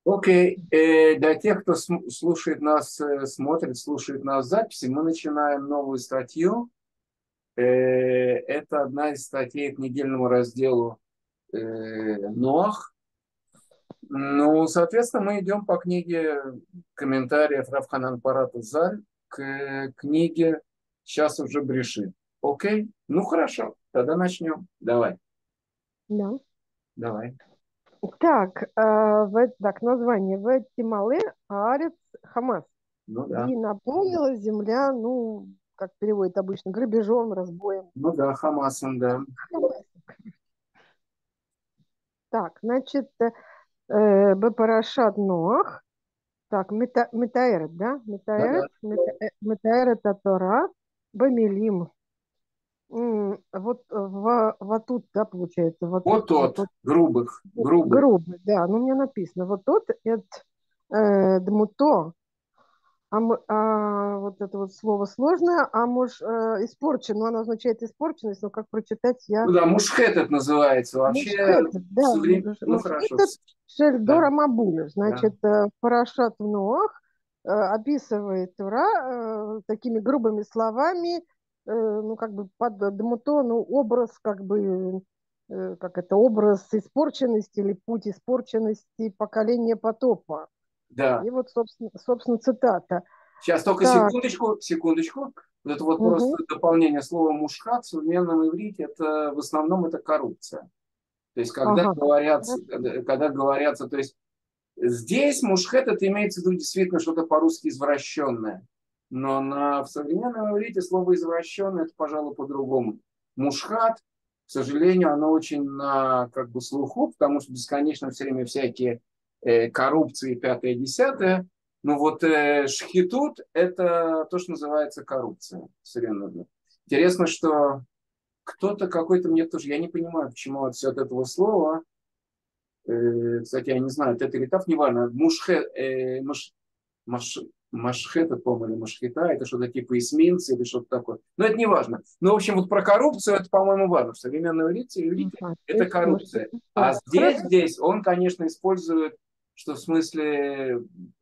Окей, для тех, кто слушает нас, смотрит, слушает нас в записи, мы начинаем новую статью. Это одна из статей к недельному разделу Ноах. Ну, соответственно, мы идем по книге комментариев Рав Ханан Парата Заль к книге «Сейчас уже Брешит». Окей? Ну, хорошо, тогда начнем. Давай, Да. давай. Так, так, название Ветимале Аарец Хамас. Ну да, И наполнила земля, ну, как переводит обычно, грабежом, разбоем. ну да, Хамасом, да. Так, значит, Бепарашат Ноах. Так, Метаэрет, да? Да-да. Метаэрет Тора, Бамилим. Вот вот тут, да, получается, Вот вот тот, тут грубый. грубый, да, ну, у меня написано, вот тут это дмуто, вот это вот слово сложное, испорчен, но оно означает испорченность, но как прочитать я... Ну да, мушхетет называется. Вообще, Мушхетет, да, ну хорошо, мушхетет да, шельдора мабуля, да, значит, Парашат в Ноах описывает Тура такими грубыми словами, ну, как бы под дмуто, ну, образ, как бы, как это, образ испорченности или путь испорченности поколения потопа. да. И вот, собственно, цитата. Сейчас только Так, секундочку, секундочку. Вот это вот угу, просто дополнение слова мушхат в современном иврите, это в основном это коррупция. То есть, ага, когда говорятся, то есть здесь мушхет это имеется в виду действительно что-то по-русски извращенное. Но в современном иврите слово извращенное это, пожалуй, по-другому. Мушхат, к сожалению, оно очень на как бы слуху, потому что бесконечно все время всякие коррупции, пятое, десятое. Ну вот шхитут это то, что называется коррупция современная. Интересно, что кто-то какой-то мне тоже, я не понимаю, почему от все от этого слова, кстати, я не знаю, это или так, неважно, маш, машхета, по-моему, или машхета, это что-то типа эсминца или что-то такое. Но это не важно. Но, в общем, вот про коррупцию это, по-моему, важно. В современном иврите ага, то это есть, может, коррупция. А да, хорошо, здесь он, конечно, использует, что в смысле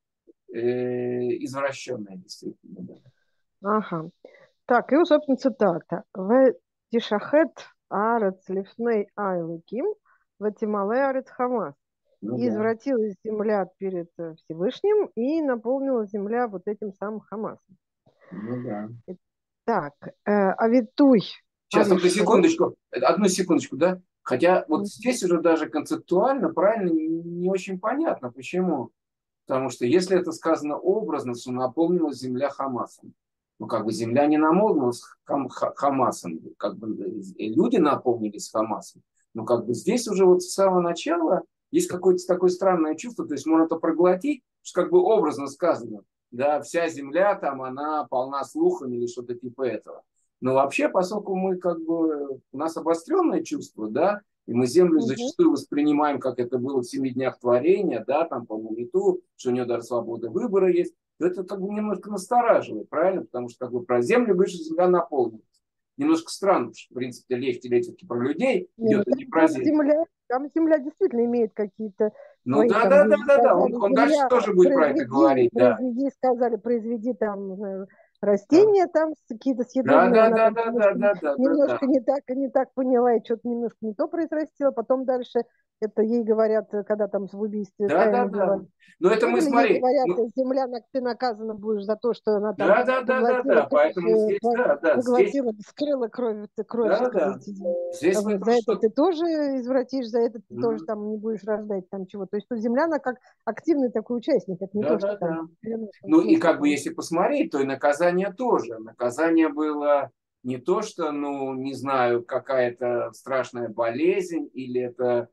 извращенное, действительно. Да. ага. Так, и, вот, собственно, цитата. В тишахет арец лифней айлыким, в тимале арец хамас. Ну И да. извратилась земля перед Всевышним, и наполнила земля вот этим самым Хамасом. Ну да. Так, Авитуй Сейчас, только Аришон. секундочку, одну секундочку, да? Хотя вот здесь уже даже концептуально, правильно, не очень понятно. Почему? Потому что если это сказано образно, что наполнилась земля Хамасом. Ну, как бы земля не наполнилась Хамасом, как бы люди наполнились Хамасом. Но как бы здесь уже вот с самого начала есть какое-то такое странное чувство, то есть можно это проглотить, что как бы образно сказано, да, вся земля там, она полна слухами или что-то типа этого. Но вообще, поскольку мы как бы, у нас обостренное чувство, да, и мы землю Мгм. зачастую воспринимаем, как это было в 7 днях творения, да, там по Муниту, что у нее даже свобода выбора есть, то это как бы немножко настораживает, правильно? Потому что как бы про землю выше земля наполнилась. Немножко странно, что, в принципе, речь все-таки про людей Не, ну идет, а не про там землю. земля, там земля действительно имеет какие-то Ну свои, да, там, да, да, ей да, да. сказали, Он дальше земля, тоже будет про это говорить, да. сказали, произведи там, не знаю, Да, растения там какие-то да, съедобные, да, она да, там да, да, да, да, да, да. не так поняла, и что-то немножко не то произрастила, потом дальше это ей говорят, когда там в убийстве Да, да, Каина да. была Но это мы, Авеля, ей смотри, говорят, мы, земля, ты наказана будешь за то, что она там да, да, да, да, поглотила да. кровь, Поэтому здесь, да, да, здесь, поглотила, скрыла кровь, да, да. сказать, Здесь в вот, этом за это что-то. ты тоже извратишь, за это ты тоже там не будешь рождать там чего. То есть тут земля, она как активный такой участник, это не Да, то, да, что там да. в переносном Ну и смысле. как бы если посмотреть, то и наказание тоже. Наказание было не то, что, ну, не знаю, какая-то страшная болезнь или это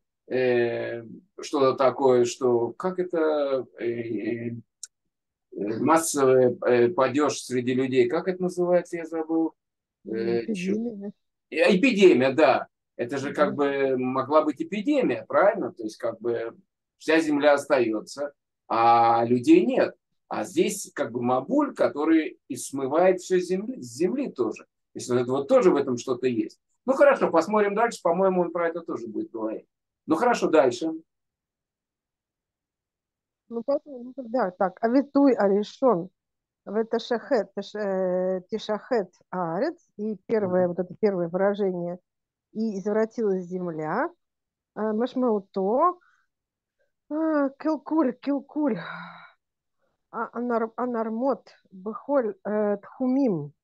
что-то такое, что как это массовый падеж среди людей, как это называется, я забыл. Черт. Эпидемия, да. Эпидемия, да. Это же как Мгм. бы могла быть эпидемия, правильно? То есть как бы вся земля остается, а людей нет. А здесь как бы Мабуль, который и смывает все с земли тоже. То есть вот это вот тоже в этом что-то есть. Ну хорошо, посмотрим дальше. По-моему, он про это тоже будет говорить. Ну хорошо, дальше. Ну, поэтому, ну, да, так. Авитуй арешон. Тишахет аарец. И первое, вот это первое выражение. И извратилась земля. Машмауто. Килкуль, килкуль. Анармот. Бехоль тхумим.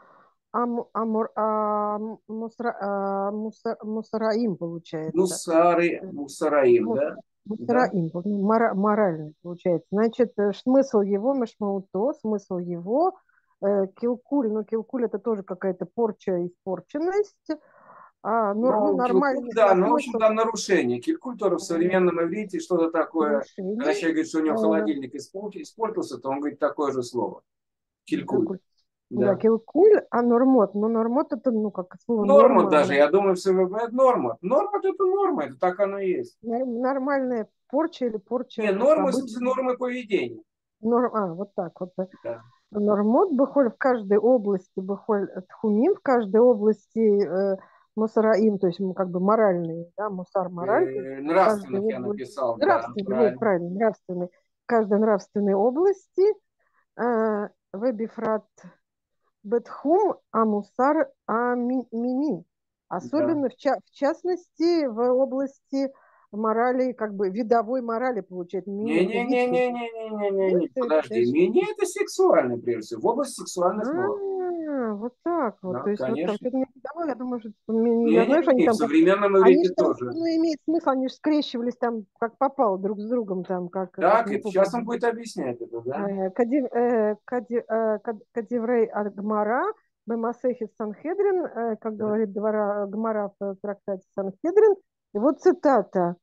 Мусараим получается. Мусараим, Мус- да? Да. Мусараим, моральный получается. Значит, смысл его, машмауто, смысл его, килкуль, ну килкуль это тоже какая-то порча, испорченность, ну Ну, килкуль, нормальный да, ну, в общем, смысл там нарушение. Килкуль тоже в современном иврите что-то такое. Когда нарушений. человек говорит, что у него Э, холодильник испортился, то он говорит такое же слово. Килькуль. Какой? Да, Да. килкуль, а нормот. Но нормот это, ну, как слово Норма норма, даже, я думаю, все говорят норма. Норма это норма, это так оно и есть. нормальная порча или порча Не, как норма, в смысле, обычно. нормы поведения. Вот так вот. Да. Нормот быхоль в каждой области, быхоль тхумим в каждой области мусараим, то есть как бы моральный, да, мусар мораль, то есть в каждой Нравственных я области, написал, да, нравственный, вот правильно. правильно, нравственный, в каждой нравственной области вебифрат бетхум амусар амини, Да. особенно в частности в области морали, как бы видовой морали получается, мини это вид какой-то. Нет, Не-не-не-не-не-не-не, это подожди. даже Мини это сексуально, прежде всего. В области сексуальных норм. Вот так вот. Да, То есть вот так. конечно. Что-то мне давно, я думаю, что я знаю, что они Не-не-не, в там как... современном Они иврите же там, тоже. ну, имеет смысл, они же скрещивались там как попало друг с другом, там, как Так, не это сейчас он попадали. будет объяснять это, да? Кадиврей от Гмара, Бемасехи Санхедрин, как говорит Гмара в трактате Санхедрин. И вот цитата,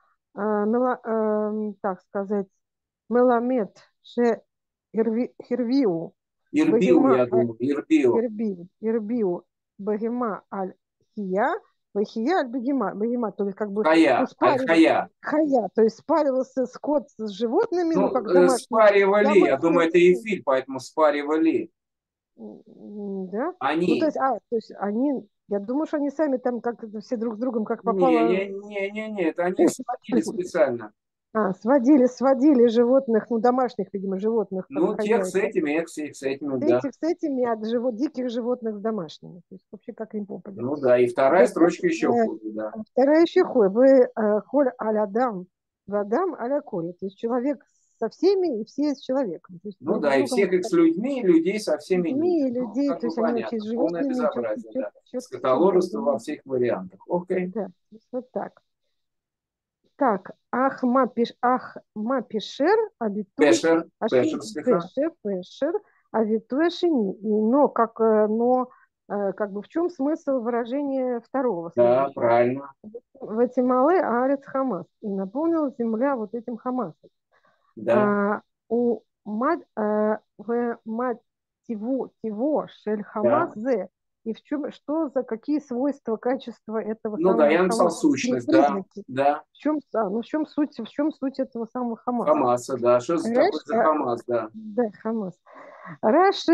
так сказать, Меламед ше Хервиу, Ирбиу, Бегема я думаю, Ирбиу. Ирбиу Багема аль Хия, Вахия аль Багема, то есть как бы, ну, Хая, спаривался, аль-хая. хая, то есть спаривался скот с животными, ну, Ну, как спаривали, я домашние, думаю, это эфир, поэтому спаривали. да, ну, Они. то есть они, я думаю, что они сами там как это все друг с другом как попало, Не, это они их сводили специально. сводили животных, ну, домашних, видимо, животных, как Ну, тех с хозяйка, этими, их с этими, да. с этими от диких животных с домашними, то есть вообще как им попадет. Ну да, и вторая Так вот, строчка еще хуже, да. вторая еще хой. Вы холь аля дам, вадам аля коли. То есть человек со всеми и все с человеком. То есть Ну друг с да, и другом всех их с людьми, и людей со с всеми ними. людьми и Ну, людей. как То бы есть они вообще с понятно, полное животными безобразие, да. да, Скотоложество во да, всех вариантах. Окей. да, то есть вот так. Так, ахма пишер, абитуй, Пешер слегка. пешер, авитуй шини. Но как бы в чем смысл выражения второго Да, следующего? правильно. Ватималы Арец Хамас. И наполнила земля вот этим Хамасом. Да. В мать тиво шель Хамас Да. зе. И в чем, что за какие свойства, качества этого Ну да, самого я написал Хамаса? сущность, да. Признаки. Да. В чем суть этого самого Хамаса? Хамаса, да. Что за такой Раш, за Хамас, да. да, Хамас. Раши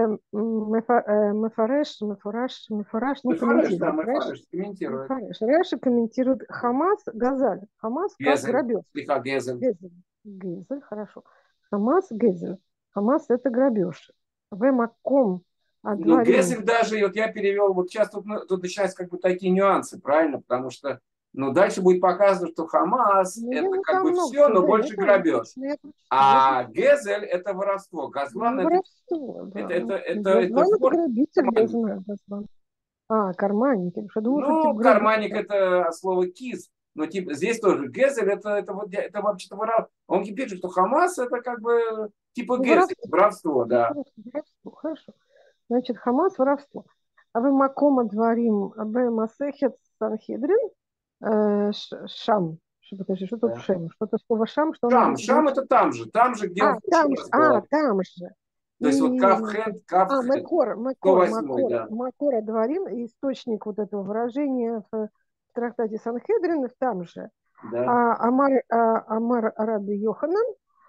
Мефараш, ну, Мефареш, да, комментирует. Мефареш комментирует. Раши комментирует Хамас Газаль. Хамас как Гезель, грабеж. слегка Гезель. Гезель, хорошо. Хамас Гезель. Хамас это грабеж. Вемаком Ну, адварим. Гезель даже, вот я перевел, вот сейчас тут начинаются как бы такие нюансы, правильно? Потому что, ну, дальше будет показано, что Хамас Ну, это как там бы много все, всего, но да, больше грабеж. я прочитала, А Гезель это воровство. Ну, Газлан воровство, да. это Газван это вор, грабитель, я карманник. знаю, Газван. Карманник. Я что думал, что типа Ну, грабитель. карманник это слово кис. Но типа, здесь тоже Гезель это вообще-то воровство. Он пишет, что Хамас это как бы типа Ну, Гезель, воровство. воровство, да. Воровство, хорошо. Значит, Хамас воровство. А вы Макома дворим Абе Масехет Санхедрин Шам. Подожди, что тут Да. Шем? Что-то слово Шам, что Шам, оно Шам значит? это там же, где он в прошлый раз говорил. Там же. То есть вот Кавхед, Макор, 108, да. Макор дворим, источник вот этого выражения в трактате Санхедрин, там же. Да. Амар Раби Йоханан,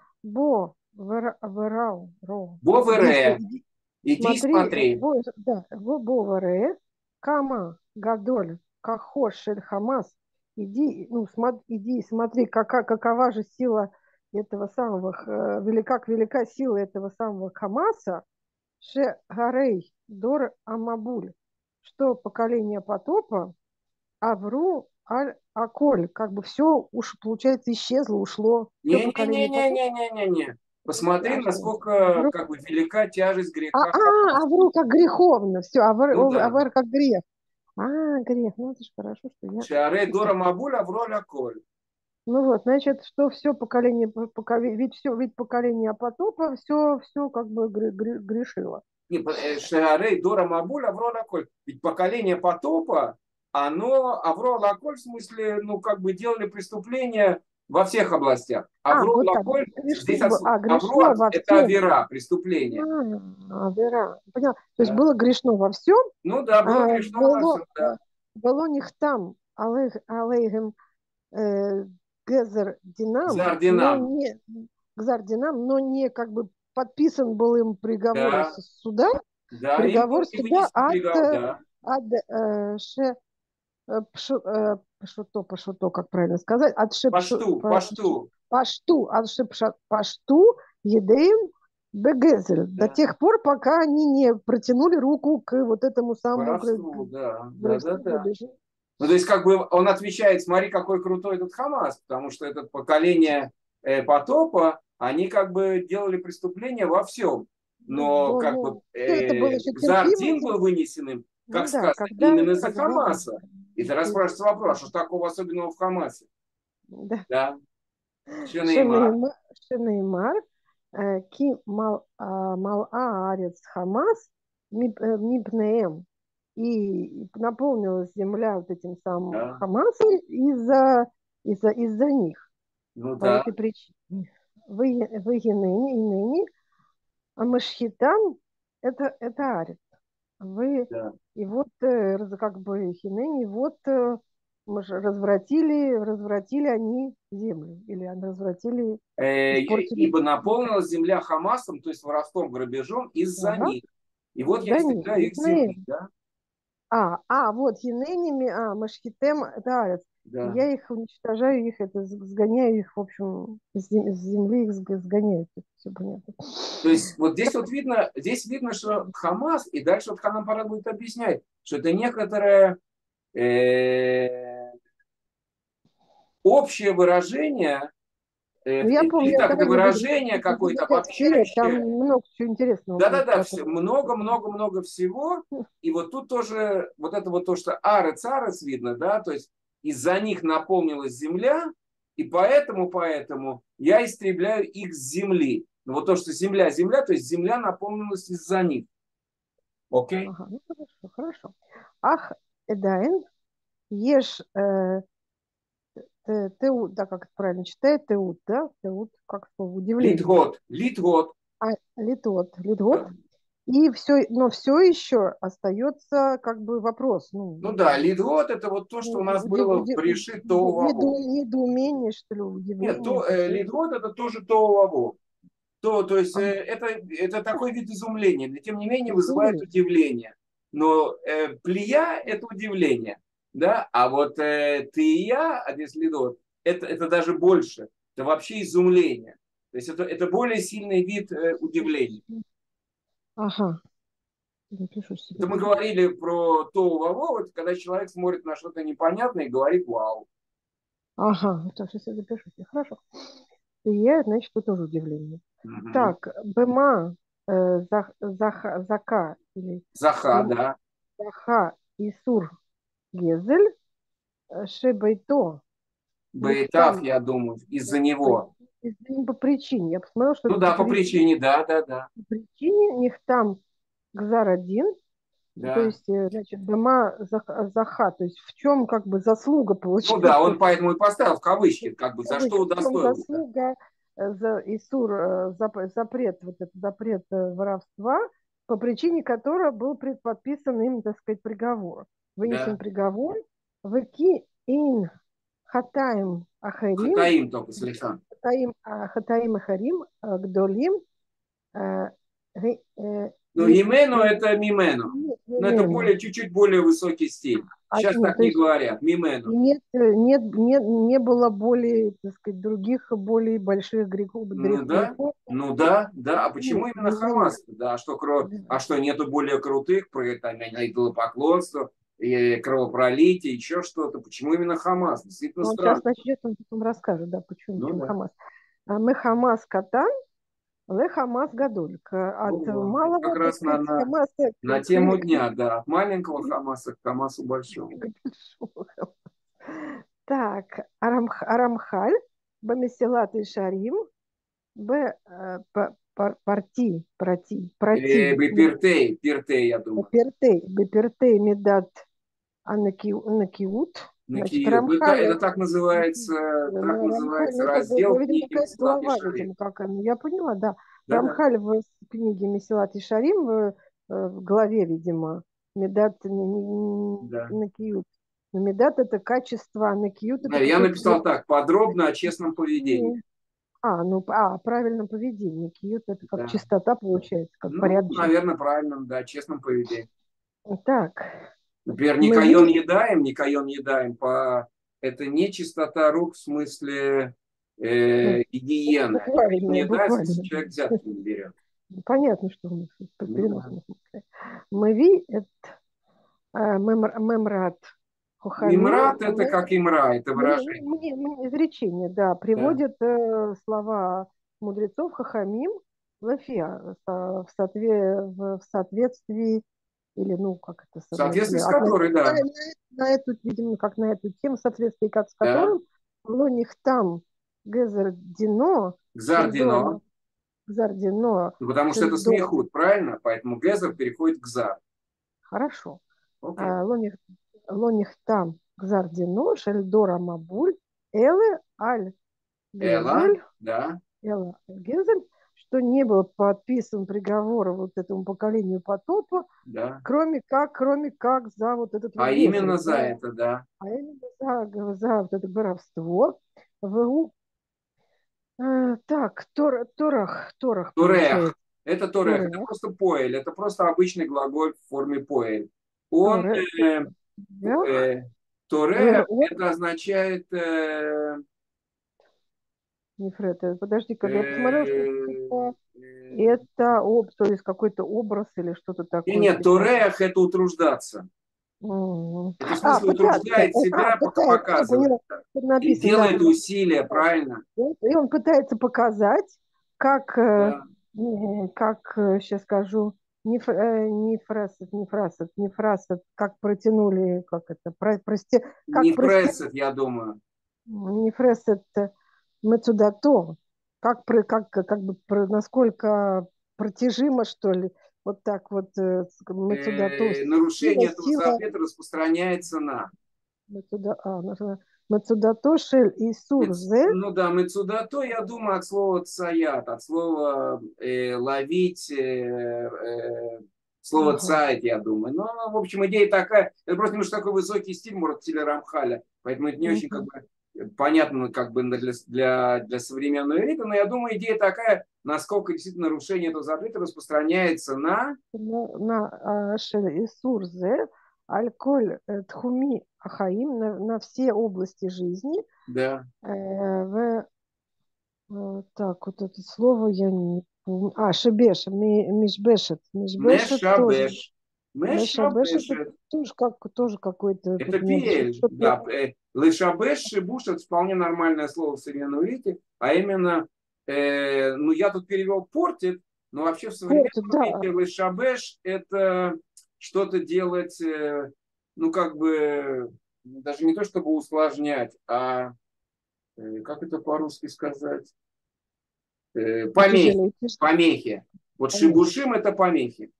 Верау, Бовере, иди смотри, смотри. Боваре, Кама, Гадоль, Кахош, Хамас, иди, ну, иди, смотри, какова же сила этого самого, велика сила этого самого Хамаса, Ше Гарей Дор Амабуль, что поколение потопа Авру Аль Аколь, как бы все уж, получается, исчезло, ушло, все поколение потопа. Не-не-не-не-не-не-не-не. Посмотри, А что? насколько как бы велика тяжесть греха. Авру как греховно, все, Ну да. авр как грех. Грех, ну это же хорошо, что я... Шаарей Дора Мабуля в роль Аколь. Ну вот, значит, что все поколение, ведь поколение потопа все как бы грешило. Шаарей Дора Мабуля в роль Аколь. Ведь поколение потопа, оно Авро Лаколь, в смысле, ну, как бы делали преступления во всех областях. Авро Вот так, Лаколь, здесь грешно Авро во это всем. авера, преступление. Вера, понял. То есть Да. было грешно во всем, Ну да, было грешно во было, всем, да. было них там, алейхем гезер динам, но Зардинам. не гзардинам, но не как бы подписан был им приговор из Да, суда, да, им был приговор не суда вынесен приговор, да. от ше пашуто, как правильно сказать, от Пашту. пашту едеем бегезель, до Да. тех пор, пока они не протянули руку к вот этому самому Воровству, да, да, да, воровству, да. грабежу. Ну, то есть, как бы он отвечает, смотри, какой крутой этот Хамас, потому что это поколение потопа, они как бы делали преступления во всем. Но как бы Ну, все это было еще терпимо. Зардин был вынесен им, как Ну да, сказано, именно из-за когда Хамаса. И тогда спрашивается вопрос, что такого особенного в Хамасе? да. Да. Шенеймар. Шенеймар, ки мал аарец Хамас мипнеем. И наполнилась земля вот этим самым Да. Хамасом из-за них. Ну По да, этой причине. Вы и ныне, а Машхитан это арец. Вы да. и вот как бы хинени, вот мы же развратили они землю, или они развратили, испортили. Ибо наполнилась земля Хамасом, то есть воровством, грабежом из-за Ага, них. И вот я из-за них. истребляю их с земли, да? Вот хиненями, Машхитем, это арец. Да. Я их уничтожаю, их это сгоняю их, в общем, с земли их сгоняю. Все понятно. То есть вот здесь видно, что Хамас, и дальше вот Ханан Парад будет объяснять, что это некоторое общее выражение, Ну, я помню, или так, это давай выражение не какое-то забегать вперед, там обобщающее. много чего интересного будет Да-да-да, потом. много-много-много всего. И вот тут тоже вот это вот то, что арец видно, да, то есть из-за них наполнилась земля, и поэтому я истребляю их с земли. Но вот то, что земля, то есть земля наполнилась из-за них. Окей? Ага, ну хорошо. Ах, Эдайн, ешь теут, да, как это правильно читает, теут, да, теут, как слово, удивление. Литгот. Литгот. И все, но все еще остается как бы вопрос, Ну да, литгот это вот то, что у нас было в Брешит Тоу. недоумение, что ли, Нет, удивление такое. литгот это тоже Тоу. То есть это такой вид изумления, но тем не менее вызывает Изумление. удивление. Но плия это удивление, да, а вот тия, адислидот, это даже больше, это вообще изумление. То есть это более сильный вид удивления. Ага, запишу себе. Это мы говорили про то вот, когда человек смотрит на что-то непонятное и говорит вау. Ага, то сейчас я запишу себе. Хорошо. И я, значит, это тоже удивление. Угу. Так, Бема Зака или Заха, Бема да. Заха Исур Гезель Шебайто Бейтав, Нихтам я думаю, из-за него. по причине. Я посмотрела, что Ну это по да, по причине. причине, да. По причине Нихтам Гзар-1, то Да. есть, значит, Бема Заха, то есть в чем как бы заслуга Ну да, получается. он поэтому и поставил в кавычки, как бы, за что В чем удостоился. заслуга за Исур, запрет, вот этот запрет воровства, по причине которого был подписан им, так сказать, приговор. Вынесен Да. приговор. Веки ин хатаем ахарим, Хатаим только слегка. хатаим ахарим, гдолим, Ну, имену это мимену. Но это Мимена. чуть-чуть более высокий стиль. Сейчас Нет, так то не есть говорят. Мимену. не было более, так сказать, других более больших Ну да, грехов. ну да, да. А Нет, почему именно не- Хамас? Да, да. а что нету более крутых про там, идолопоклонство, и кровопролитие, еще что-то? Почему именно Хамас? Действительно Но он сейчас странно. начнет, он потом расскажет, да, почему, Ну чем да. Хамас. Мы Хамас Катан, Ле Хамас Гадоль. От Во-во. Это как малого, так раз сказать, Хамаса на тему дня, да. От маленького Хамаса к Хамасу большому. большого. Так, Арамхаль, Бамесилат и Шарим, Пиртей, я думаю. Бепертей Медат Анакиут. Значит, Накиют. Ну, Рамхаль, это так Рамхаль, называется ну, это, раздел видимо, книги какая-то Месилат глава, Ишарим. видимо, как она. Я поняла, да. Да-да. Рамхаль в книге Месилат и Шарим в главе, видимо, Медат Да. Накиют. Медат это качество, а Накиют Да, это я какой-то написал так, подробно о честном поведении. правильном поведении. Кьют это как Да. чистота получается, как Ну, порядочность. наверное, правильно, да, честном поведении. Так, Например, мы видим, Никайон едаем, это не чистота рук в смысле ну, гигиены. Не буквально, едается, если буквально. человек взятки не берет. Понятно, что у нас по Ну да. переносному смысле. Мы ви это мемрат хухамим, Мимрат это как имра, это выражение. мне изречение, да, Да. приводит слова мудрецов хахамим лафия в соответствии или, ну, как это, В соответствии с которой, относительно да. на эту, видимо, как на эту тему, в соответствии как с Да. которым лоних там гезер дино Гзардино. шельдо гзардино Ну, потому что это шельдо. смехут, правильно? Поэтому Гезер переходит к Зар. Хорошо. Окей. Лоних там гзардино шельдора мабуль эле аль Эла, гезель да, Элла Гезель, что не был подписан приговор вот этому поколению потопа, да. кроме как за вот этот вот А Гезель, именно за это, да. а именно за вот это воровство. ВУ, так, Торах Турех. получается. Это Турех. Это Торех, просто поэль. Это просто обычный глаголь в форме поэль. Он, Торе, э, Торах, э, Турех, Верот, это означает Нефрет. Подожди-ка, я посмотрела, что э, это то есть какой-то образ или что-то такое нет, прекрасное. Турех это утруждаться. Это в смысле Пытаться. утруждает себя, пока Пытается, я показывает. поняла. Тут И написано, да. делает усилия, правильно? И он пытается показать, как, Да. сейчас скажу, не фрасет, как протянули, как это, Не как фресет, я думаю. не фресет мецудато, как бы, насколько протяжимо, что ли, вот так вот, мецудато, Нарушение этого сила, запрета распространяется на. Мецудато шель и сурзе. Ну да, мецудато, я думаю, от слова цаят, от слова ловить, слово Ага. цаять, я думаю. Но, в общем, идея такая, это просто немножко такой высокий стиль, может, стиля Рамхаля, поэтому это не очень как Мгм. бы понятно как бы для современного элиты, но я думаю, идея такая, насколько действительно нарушение этого запрета распространяется на. Шель и сурзе, альколь тхуми ахаим на все области жизни. Да. Так, вот это слово я не помню. Шебеш, мишбешет тоже. Мешабеш. Мешабешет это Мешабешет. тоже какой-то, Это тут надо пиэль, что-то. да. Лышабеш, шибуш, это вполне нормальное слово в современном иврите, а именно, ну я тут перевел портит, но вообще в современном Портит, да. иврите лышабеш это что-то делать, ну как бы, даже не то чтобы усложнять, а как это по-русски сказать? Помехи. Утяжелить. Помехи. Вот Понятно. шибушим это помехи.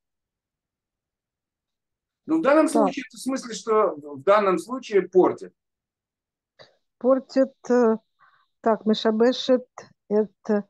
Ну, в данном Так, случае, это в смысле, что в данном случае портит. портит. Так, мешабешет это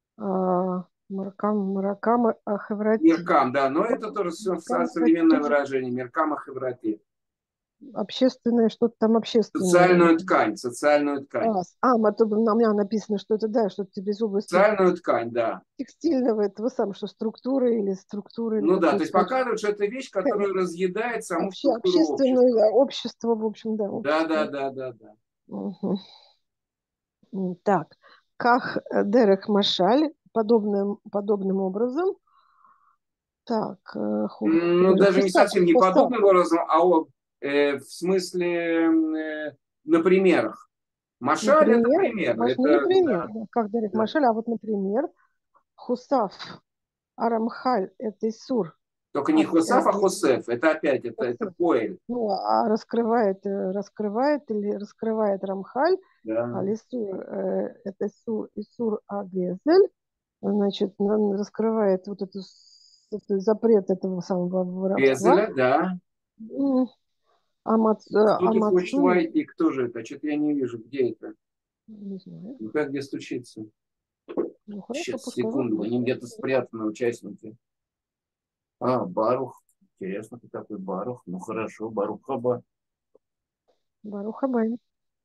Маракам Ахаврати. Миркам, да, но это тоже Маракам современное тоже выражение. Миркам ахеврати. общественное, что-то там общественное. Социальную ткань. На меня написано, что это, да, что-то из области Социальную ткань, да. текстильного, этого самого, что структуры или Ну да, то есть какой-то показывают, что это вещь, которая разъедает саму структуру общества. общественное общество, в общем, да, Да, да, общество. да, да, да. Мгм. Так, как Дерех Машаль, подобным образом. Так, Ну, даже не Хусав, совсем не Хусав. подобным образом, в смысле на примерах. Машаль это Например, пример. не Это, например, да, да, как Дерех да. Машаль, а вот, например, Хусав, Арамхаль, это Исур, Только не Хосаф, а Хосеф. Это опять, это Поэль. ну, а раскрывает или раскрывает Рамхаль, Да. а Лисур, это Исур Агезель, значит, раскрывает этот запрет этого самого воровства. Эзеля, да. М, Кто-то хочет Амацуй, войти. Кто же это? Что-то я не вижу. Где это? не знаю. Ну, как где стучится? Ну, хорошо, Сейчас, пускай секунду. выходит. Они где-то спрятаны, участники. Барух. Интересно, кто такой Барух? Ну, хорошо, Барух Хаба. Барух Абай.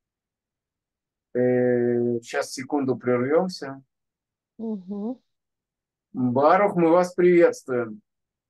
Сейчас, секунду, прервемся. Угу. Барух, мы вас приветствуем.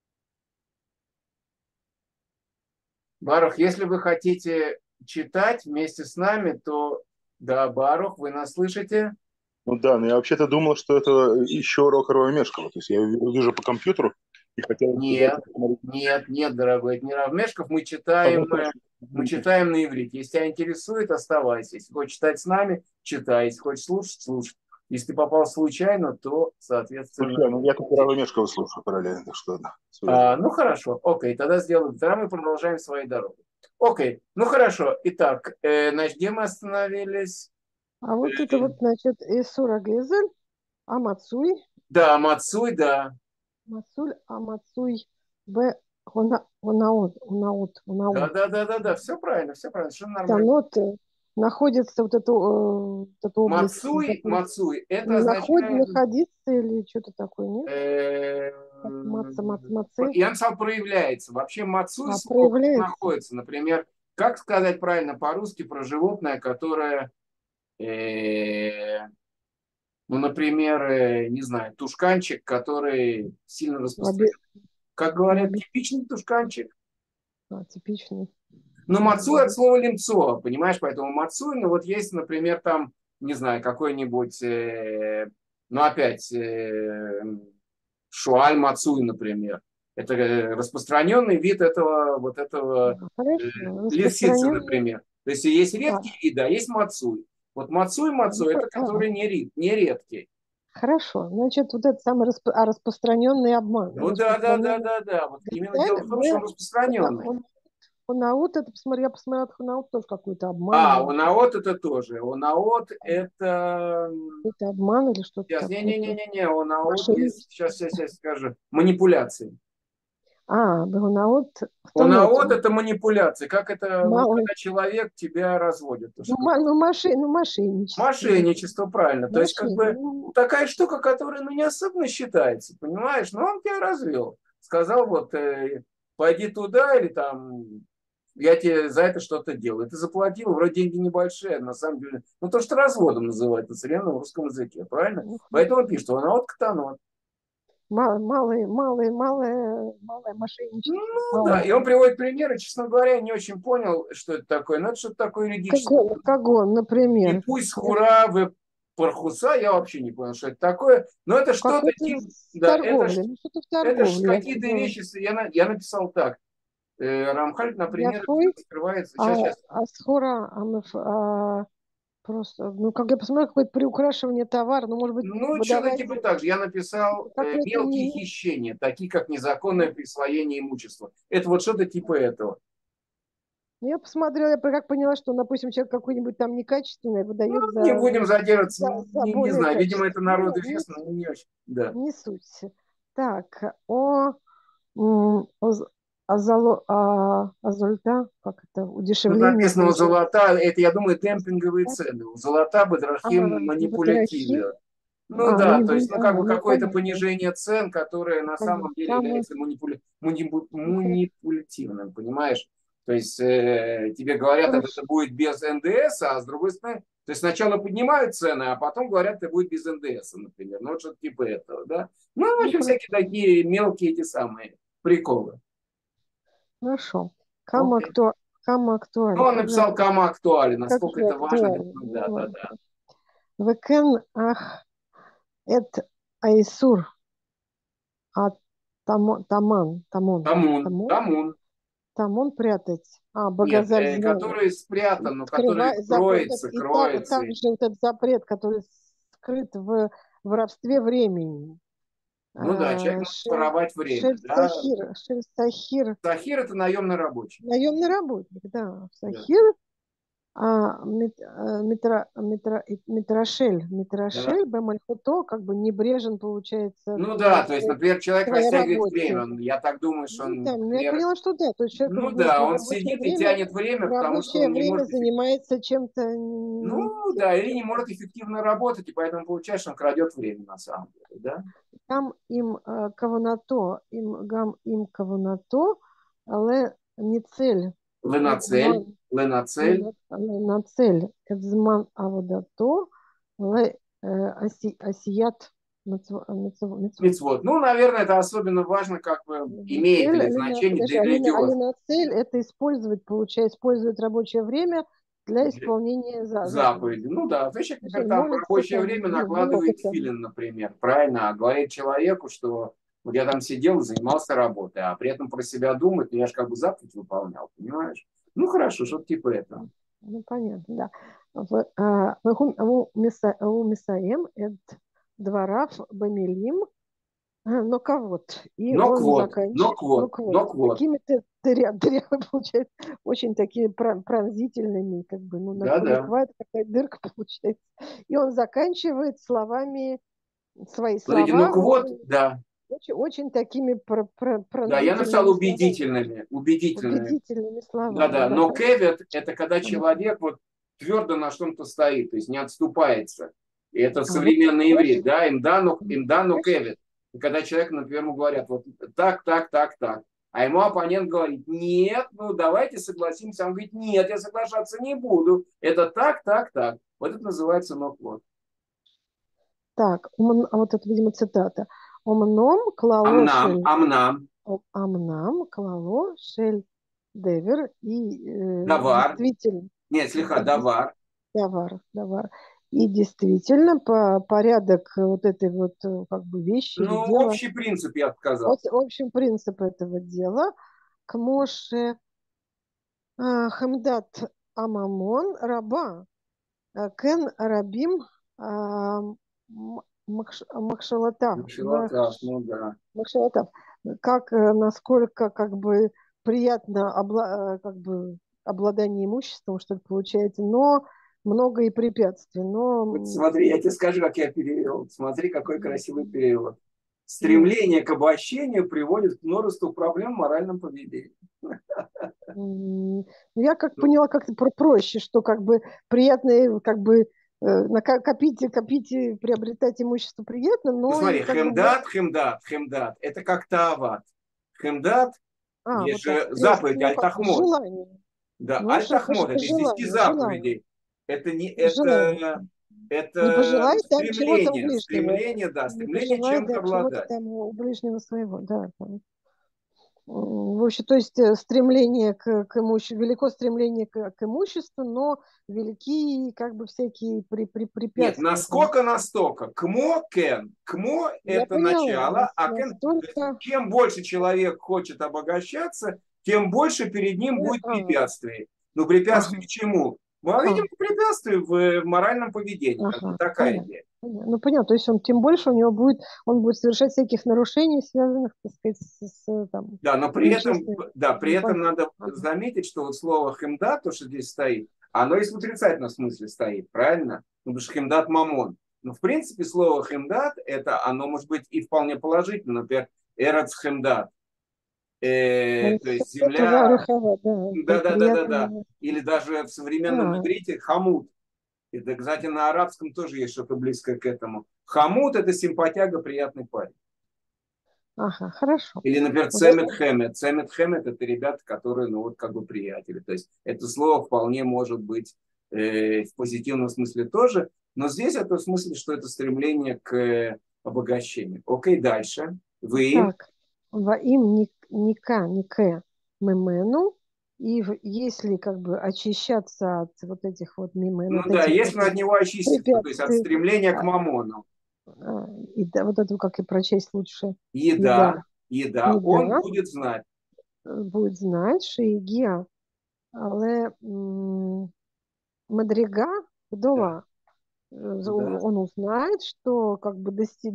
Барух, если вы хотите читать вместе с нами, то да, Барух, вы нас слышите? Ну да, но я вообще-то думал, что это еще урок Равмешкова. То есть я вижу по компьютеру и хотел сказать, Нет, нет, нет, дорогой, это не Равмешков. Мы а, ну, читаем, хорошо. мы Извините. читаем на иврите. Если тебя интересует, оставайся. Если хочешь читать с нами, читай. Если хочешь слушать, слушай. Если ты попал случайно, то, соответственно... Случайно, я как Равмешкова слушаю параллельно, так что да, Ну хорошо, окей, тогда сделаем. Тогда мы продолжаем своей дорогой. Окей, ну хорошо. Итак, значит, где мы остановились? А вот это вот, значит, Исур Агезель, Амацуй, Да, Мацуй, да. Мацуль, Амацуй, Б, Да, Унаут. да, да, да, да, все правильно, совершенно нормально. Танот находится вот эту область, Мацуй, это означает, находиться или что-то такое, нет? э, Как мацы, я написал проявляется. Вообще Мацуй слово проявляется. находится. Например, как сказать правильно по-русски про животное, которое, ну, например, не знаю, тушканчик, который сильно распространен. Как говорят, типичный тушканчик. Типичный. Но мацуй от слова лимцо, понимаешь, поэтому мацуй, ну вот есть, например, там, не знаю, какой-нибудь, ну опять, шуаль мацуй, например. Это распространенный вид этого, вот этого Хорошо, лисицы, распространенный. например. То есть есть редкие виды, а есть мацуй. Вот мацуй, это который не редкий. Хорошо, значит, вот это самый распространенный обман. Ну да, да, да, да, да. Вот именно дело в том, что он распространенный. Хунаут, это я посмотрела, Хунаут тоже какой-то обман. Унаот это тоже. Унаот это... Это обман или что-то Сейчас, такое. не-не-не-не, унаот есть, сейчас скажу, манипуляции. Хунаут, Унаот это манипуляции. Как это, ну, малый. когда человек тебя разводит. Мошенничество. Мошенничество, правильно. То есть, как бы, Ну, такая штука, которая, ну, не особенно считается, понимаешь? Но он тебя развел. Сказал, вот, пойди туда, или там, я тебе за это что-то делаю. Ты заплатил, вроде деньги небольшие, на самом деле. Ну, то, что разводом называют на современном русском языке, правильно? Поэтому он пишет, он от катанот. малое Ну, мошенничество. да, и он приводит примеры, честно говоря, я не очень понял, что это такое. Но это что-то такое юридическое. Кагон, И например. пусть хура в пархуса, я вообще не понял, что это такое. Но это что-то Какой-то типа, да, торговли. Ну, что-то в это торговле. какие-то вещи, я написал так. Рамхаль, например, Яфой, открывается. Сейчас. схора, просто, ну, как я посмотрела, какое-то приукрашивание товара, ну, может быть, Ну, что-то выдавать типа так же. Я написал какое-то мелкие не... хищения, такие как незаконное присвоение имущества. Это вот что-то типа этого. Ну, я посмотрела, я как поняла, что, допустим, человек какой-нибудь там некачественный Ну, выдает не будем задерживаться, за не более знаю, видимо, это качественное. народу Ну, известно, но не очень. Да. не суть. Так, Оз- Азольта, как это, Тут удешевление написано у получается. золота, это, я думаю, демпинговые цены. У золота Бадрахим Батрахи, манипулятивы. Ну да, то есть, ну как бы ну какое-то понятно. понижение цен, которое на самом деле Там является манипулятивным, понимаешь? То есть тебе говорят, это Хорошо. будет без НДС, а с другой стороны, то есть сначала поднимают цены, а потом говорят, это будет без НДС, например. Ну, вот что-то типа этого, да. Ну, в Ну, общем, всякие такие мелкие эти самые приколы. хорошо. Кому Окей. акту... Кому Ну, актуален? он написал, кому актуален, Как насколько же это важно. актуален? Ну, Ну, да, да, ладно. да. Векен ах эт айсур Тамун, тамон, тамун. тамон прятать. Нет, Багазаль который спрятан, но который скрывай запрет. кроется, И кроется. также вот этот запрет, который скрыт в воровстве времени. Ну да, человек может воровать время, да. Шель Сахир, Сахир – это наемный рабочий. наемный работник, да, Да. Сахир, Да. Митрошель, Бемальхуто, как бы небрежен, получается, Ну к да, то есть, например, человек своей растягивает работе. время. Я так думаю, что Ну, он, да, ну, я например, поняла, что да, то есть человек ну в да, он рабочее сидит и время, тянет время, в потому что рабочее он не время может занимается чем-то не ну тем, да, или чем не может эффективно работать, и поэтому получается, что он крадет время на самом деле, да? там им каванато, им гам им каванато, але не цель. Ленацель, Эдзман ленацель. на цель Эдзман Аводато, але асият мецвод. Мицвот. Ну, наверное, это особенно важно, как бы имеет Цель, ли значение подожди, для религиозных. на цель это использовать, получается, использовать рабочее время для исполнения заповедей. Заповеди. Ну да, то есть человек, То есть он например, там в молится, рабочее там, время ну, много накладывает там. филин, например, правильно, а говорит человеку, что вот я там сидел и занимался работой, а при этом про себя думать, ну я же как бы заповедь выполнял, понимаешь? Ну хорошо, что-то типа этого. Ну, понятно, да. У Мисаем эд дворав бамилим но кого-то. И он заканчивает, ноквот. какими-то получается, очень такими пронзительными, как бы, ну, Да-да. наплевать, такая дырка получается. И он заканчивает словами, свои Вот эти слова ноквот, очень, да. очень, очень такими Да, я написал пронзительными словами, убедительными, убедительными. убедительными словами, Да-да, да, но хорошо. кевет – это когда человек вот твердо на чем-то стоит, то есть не отступается. И это Вот современный иврит, хорошо. да, имдану Хорошо. кевет. И когда человек, например, ему говорят, вот так, так, так, так, а ему оппонент говорит, нет, ну давайте согласимся. Он говорит, нет, я соглашаться не буду. Это так, так, так. Вот это называется ноквот. Так, вот это, видимо, цитата. Омном клало Амнам, шель, амнам, амнам клало шель девер и давар. действительно, Нет, слегка, давар. давар. И действительно, по порядок вот этой вот как бы вещи или Ну, дела, общий принцип, я бы сказал. вот общий принцип этого дела, к Моше Хамдат Амамон раба, кен рабим Макшалатав. Шилотав, ну да. Макшалатав. Как, насколько как бы приятно как бы обладание имуществом, что ли, получается, но много и препятствий. Вот Но смотри, я тебе скажу, как я перевел. Смотри, какой красивый перевод. ну, Стремление к обобщению приводит к множеству проблем в моральном поведении. я как Ну, поняла, как-то проще, что как бы приятно, как бы копить и приобретать имущество приятно, ну но и смотри, как бы можно... хемдат, это как таават. Хемдат, есть Вот так, же крестик, заповедь ну как бы аль-тахмод. желание. Да, Ну, что аль-тахмод, это из 10 желание, заповедей. Это не, желание. Не это пожелай там чего там стремление, ближнего. да, Не стремление пожелай, чем-то да, чего-то обладать. там у ближнего своего, да. В общем, то есть стремление к имуществу, велико стремление к имуществу, но велики как бы всякие Нет, препятствия там. насколько настолько. Кмо кен. Кмо – Я это поняла, начало, а кен… То есть, настолько... чем больше человек хочет обогащаться, тем больше перед ним будет препятствий. Ну, препятствий Ага, к чему? Мы видим препятствия в моральном поведении. Как бы ага, такая понятно. идея. Ну, понятно, то есть он тем больше у него будет, он будет совершать всяких нарушений, связанных, так сказать, там, Да, но с нечестной. при Ну, этом понятно. надо Ага. заметить, что вот слово хемдат, то, что здесь стоит, оно и в отрицательном смысле стоит, правильно? Ну, потому что хемдат мамон. Но в принципе слово хемдат, это оно может быть и вполне положительно. Например, эрац хемдат. То есть Это земля, да, да. приятно. Или даже в современном А, иврите хамут. Это, кстати, на арабском тоже есть что-то близкое к этому. Хамут – это симпатяга, приятный парень. Ага, хорошо. Или, например, Вот это, цемет хемет. Цемет хемет – это ребята, которые, ну, вот как бы приятели. То есть это слово вполне может быть в позитивном смысле тоже, но здесь это в смысле, что это стремление к обогащению. Окей, дальше. Вы, так, во им ника, нике, мемену, и если как бы очищаться от вот этих вот мимен, ну от да, этих вот если от него очиститься, то есть от препятствий, стремления к а, мамону. и да, вот это как и прочесть лучше, еда, Еда, он еда, будет знать. будет знать, шиигия, але мадрига, Да, вдова, да. он узнает, что как бы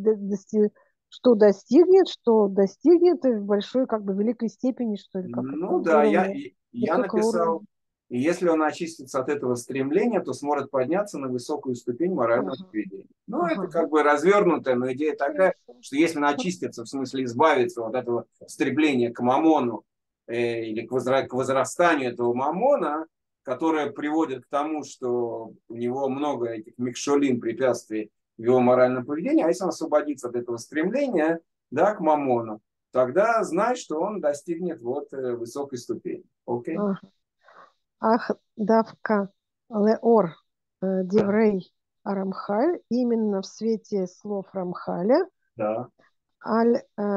что достигнет в большой, как бы великой степени, что ли, как это, Ну да, уровня, я высокого уровня. написал, и если он очистится от этого стремления, то сможет подняться на высокую ступень морального Ага, поведения. Ну, это ага, как бы развернутая, но идея такая, хорошо. что если он очистится, в смысле избавиться от этого стремления к мамону или к возрастанию этого мамона, которое приводит к тому, что у него много этих микшолин, препятствий в его моральном поведении, а если он освободится от этого стремления, да, к мамону, тогда знай, что он достигнет вот высокой ступени. Окей? Ага. Ах, давка леор Да. деврей Рамхаль, именно в свете слов Рамхаля, Да. аль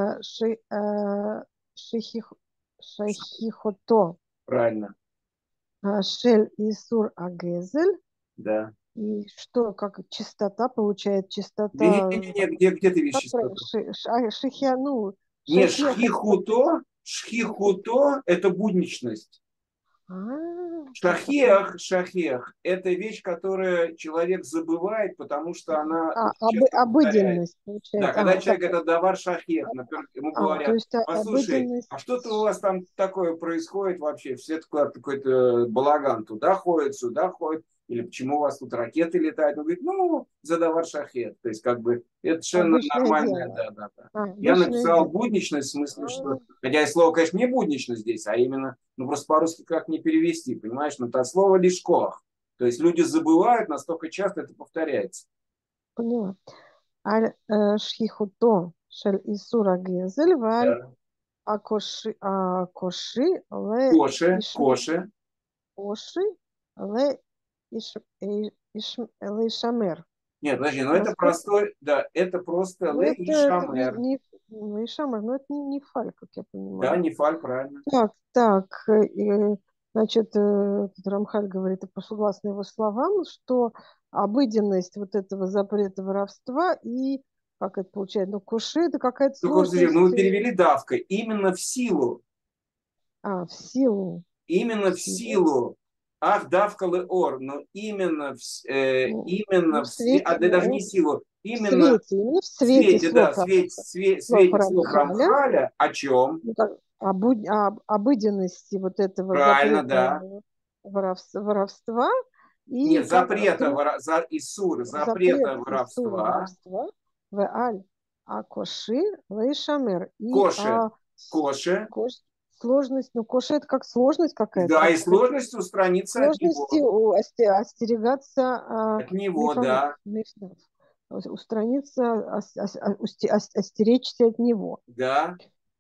шихих- шахихото Правильно. шель Исур Агезель. Да. И что, как чистота получает, чистота, Не-не-не, где ты видишь как правильно, чистоту? шихия, ну, Не, шахия, шхихуто – это будничность. как это, Шахех – это вещь, которую человек забывает, потому что она очень часто повторяется. обыденность Да, получается, когда так, человек это давар шахех, например, ему то говорят, есть послушай, обыденность, а что-то у вас там такое происходит вообще? Все куда-то какой-то балаган туда ходит, сюда ходит, или почему у вас тут ракеты летают? Он говорит, ну, за давар шахех. То есть, как бы, это совершенно обычное нормальное, дело, да. Я обычное написал дело. будничность в смысле, А, что, хотя и слово, конечно, не будничность здесь, а именно, ну, просто по-русски как не перевести, понимаешь? Но это слово лишкох. То есть люди забывают, настолько часто это повторяется. поняла. Аль шхихуто шель Исура Гезель, валь Да. акоши ле Коше, ишме коше. оши ле ле ишамер. Нет, подожди, но это Насколько простой, да, это просто ну, ле и это не, шамер. ну, и шамар, но это не фаль, как я Да, понимаю. не фаль, правильно. Так, значит, тут Рамхаль говорит, и согласно его словам, что обыденность вот этого запрета воровства и, как это получается, ну, куши, это какая-то Только, подожди, ну сложность, вы перевели давкой. в Именно в силу, силу. Ах, давка ор, но ну, именно в свете, да, даже не силу, именно именно в в свете свете, да, слов, слов свете слов Рамхаля, Рамхаля, о чем? ну, как обыденности вот этого Правильно, запрета да. воровства и Нет, как запрет запрета Исура воровства, воровства в аль акоши лейшамер и коше, коше, сложность, ну коши это как сложность какая-то, да, как и сложность устраниться от сложности него. остерегаться От него, мифов, да, устраниться, остеречься от него. да,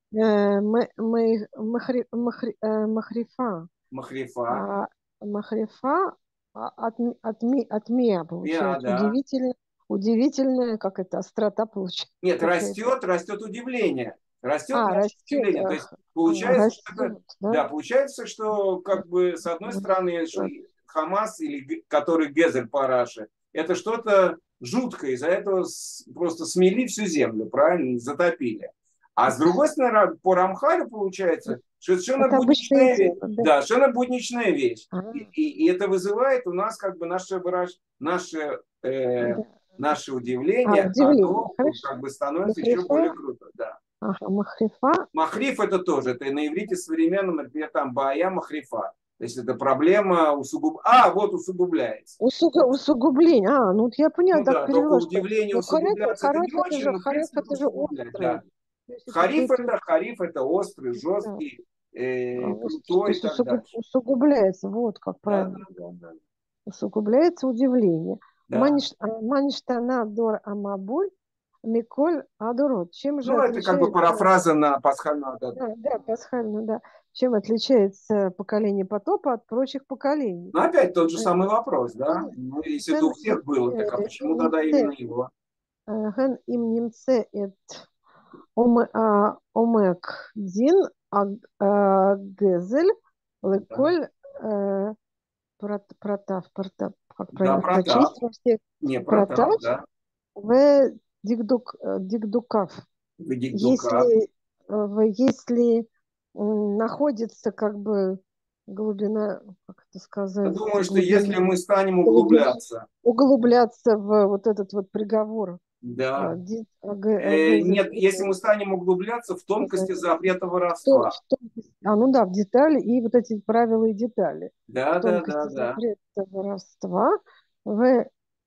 Махрифа. махрифа, А Махрифа от Мия получается. да. Удивительная, как это, острота получается Нет, какая-то. растет удивление. Растет наше Растет, удивление. То есть получается, что это, растет, да? да, получается, что как бы с одной стороны Хамас, который Гезель Параши, это что-то жуткое, из-за этого просто смели всю землю, правильно, затопили. А с другой стороны, по Рамхалю получается, что это совершенно Это обычное будничная вещь. дело, да. Да, совершенно будничная вещь. А, И это вызывает у нас как бы наше да. наше удивление, Удивление, оно хорошо. как бы становится еще более Махрифа, круто. Да. ага, Махрифа, Махриф это тоже, это на иврите современном, например, там бая махрифа. То есть это проблема вот усугубляется. усугубление. Ну вот я поняла, Ну так да, только перевела, что удивление ну, усугубляться это не очень, но в хареф принципе это это же усугубляет. острый. Да. То есть это какой-то, Хариф это острый, да, жесткий, то крутой и есть так дальше. усугубляется, вот как Да, правильно. да. Усугубляется удивление. Да. Маништана дор амабуль Миколь Адурот. Чем же Ну, это как бы отличается... парафраза на пасхальную Агаду. Да, пасхальную, да. Чем отличается поколение потопа от прочих поколений? Но опять тот же Э, самый вопрос, да? Ген, Ну, если это ген, у всех было, так а почему им тогда именно его? немце омек дин гезель Да, леколь протав, как да, правильно Протап. прочесть во всех, Не, протав Протап, да. в дигдукав. Вегикдука. Если находится как бы глубина, как это Я сказать, думаю, что если глубина, мы станем глубина углубляться, углубляться в вот этот вот приговор. да. Гезель, Нет, если мы станем углубляться в тонкости запрета воровства. ну да, в детали и вот эти правила и детали. Да, В да, да, тонкости да. запрета воровства, в